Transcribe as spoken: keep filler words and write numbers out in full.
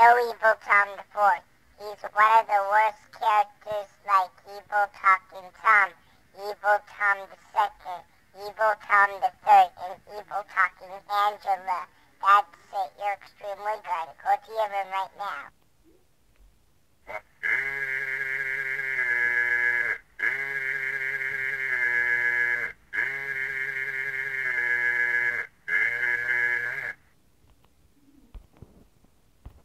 no Evil Tom the Fourth. He's one of the worst characters, like Evil Talking Tom, Evil Tom the Second, Evil Tom the Third, and Evil Talking Angela. That's it. You're extremely right. Go to him right now.